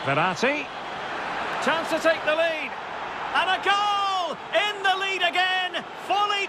Verratti. Chance to take the lead. And a goal! In the lead again! Fully